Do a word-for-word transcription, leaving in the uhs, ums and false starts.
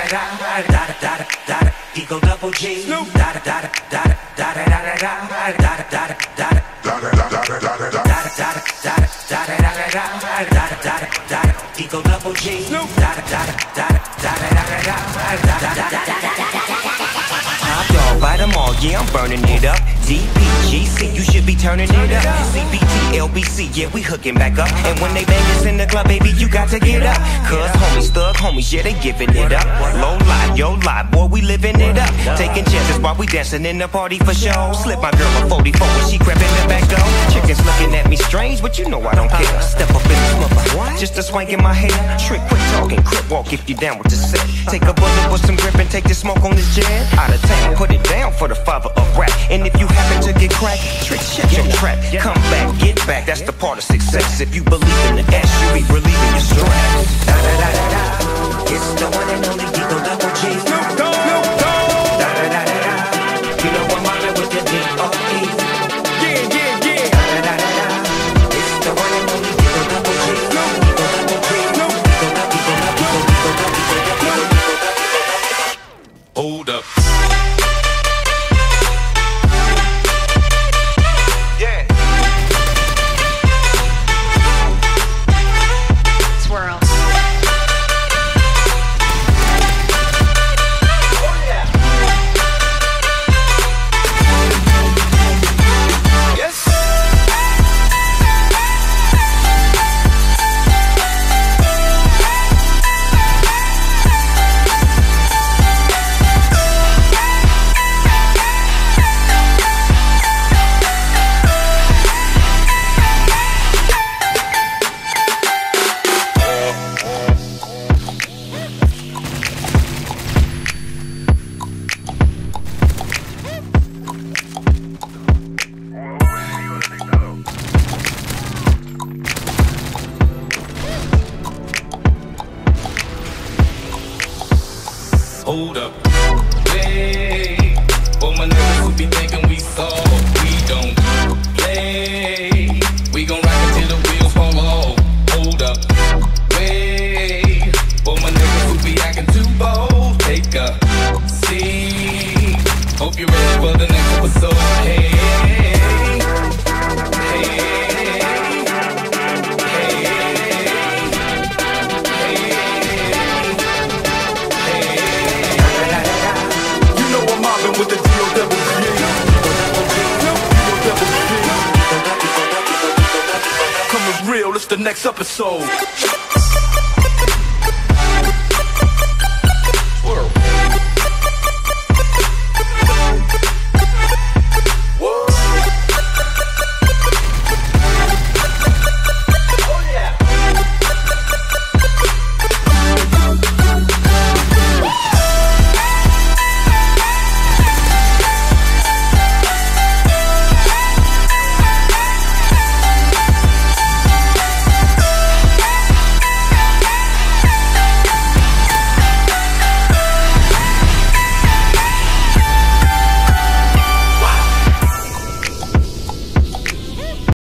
da da da da da Eagle Double G. Da da da da da da da da da da da da Eagle Double G. Da da da da da da da da Top dog, bite them all, yeah, I'm burning it up. D P G C, you should be turning it up. C B T, L B C, yeah, we hooking back up. And when they bang us in the club, baby, you got to get up. Cause homies, thug homies, yeah, they giving it up. Low lie, yo lie, boy, we living it up. Taking chances while we dancing in the party for show. Slip my girl a forty-four when she crept in the back door. Chickens looking at me strange, but you know I don't care. Step up in this mother, just a swank in my hair. Trick, quit talking, crip walk if you down with the set. Take a bullet with some grip and take the smoke on this jet. Out of town, put it down for the father of rap. And if you happen to get cracked, trick, shut your trap. Come back, get back, that's the part of success. If you believe in the S, you be relieving your stress. Da da da da da, it's the one and only Eagle Double G. Snoop Dogg, Snoop Dogg. Da da da da da, you know I'm mobbing with the D O E. Yeah, yeah, yeah. Da da da da da, it's the one and only Eagle Double G. Eagle Double G. Eagle Double G. Eagle Double G. Eagle Double G. Hold up. Hold up, hey, all my niggas who be thinking we soft, we don't play. We gon' rock until the wheels fall off. Hold up, wait, all my niggas who be acting too bold, take a seat. Hope you're ready for the next episode. Hey, hey, hey. With the D O double G. Coming real, it's the next episode.